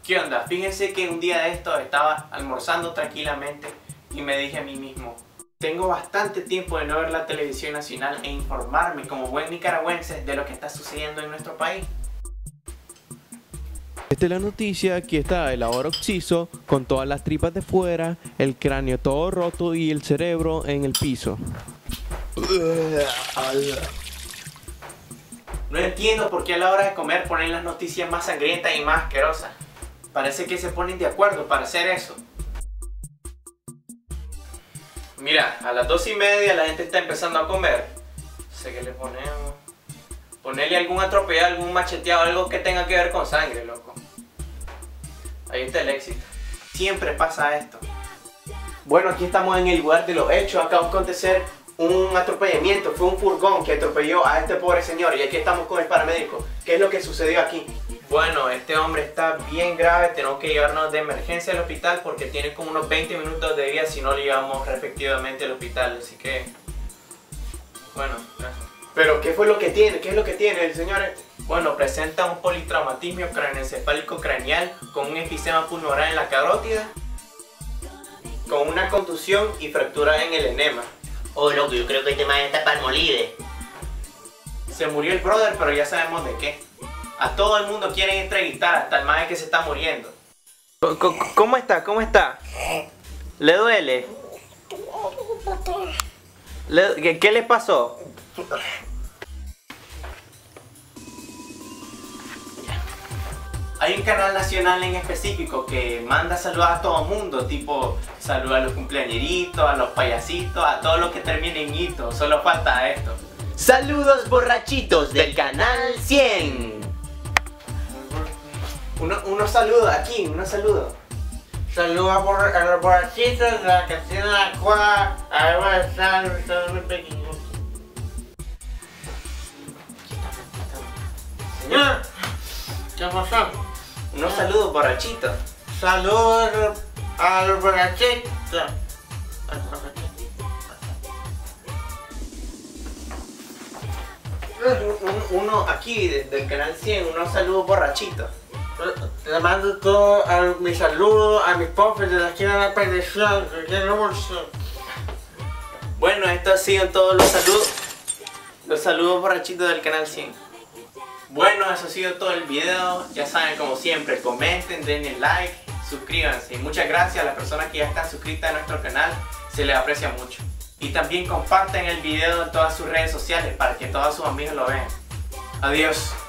¿Qué onda? Fíjense que un día de esto estaba almorzando tranquilamente y me dije a mí mismo: tengo bastante tiempo de no ver la televisión nacional e informarme como buen nicaragüense de lo que está sucediendo en nuestro país. Esta es la noticia. Aquí está el ahora occiso con todas las tripas de fuera, el cráneo todo roto y el cerebro en el piso. No entiendo por qué a la hora de comer ponen las noticias más sangrientas y más asquerosas. Parece que se ponen de acuerdo para hacer eso. Mira, a las 2:30 la gente está empezando a comer. No sé qué le ponemos. Ponerle algún atropellado, algún macheteado, algo que tenga que ver con sangre, loco. Ahí está el éxito. Siempre pasa esto. Bueno, aquí estamos en el lugar de los hechos. Acaba de acontecer un atropellamiento. Fue un furgón que atropelló a este pobre señor. Y aquí estamos con el paramédico. ¿Qué es lo que sucedió aquí? Bueno, este hombre está bien grave. Tenemos que llevarnos de emergencia al hospital porque tiene como unos 20 minutos de vida si no lo llevamos respectivamente al hospital. Así que, bueno, gracias. ¿Pero qué fue lo que tiene? ¿Qué es lo que tiene el señor este? Bueno, presenta un politraumatismo craneoencefálico craneal con un enfisema pulmonar en la carótida, con una contusión y fractura en el enema. Oh, loco, yo creo que este man está palmolive. Se murió el brother, pero ya sabemos de qué. A todo el mundo quieren entrevistar, hasta el man que se está muriendo. ¿Cómo está? ¿Cómo está? ¿Le duele? ¿Qué le pasó? Hay un canal nacional en específico que manda saludos a todo el mundo, tipo saludos a los cumpleañeritos, a los payasitos, a todos los que terminen hito, solo falta esto. Saludos borrachitos del canal 100. Unos saludos aquí, unos saludos. Saludos a los borrachitos de la canción de la cual ahí va a estar muy pequeño. Señor, ¿qué pasó? Unos saludos borrachitos. Saludos a los borrachitos. Uno aquí del canal 100, unos saludos borrachitos. Le mando todo mi saludo a mis profes de la esquina de la perdición. Bueno, esto ha sido todos los saludos borrachitos del canal 100. Bueno, eso ha sido todo el video. Ya saben, como siempre, comenten, denle like, suscríbanse. Y muchas gracias a las personas que ya están suscritas a nuestro canal. Se les aprecia mucho. Y también compartan el video en todas sus redes sociales para que todos sus amigos lo vean. Adiós.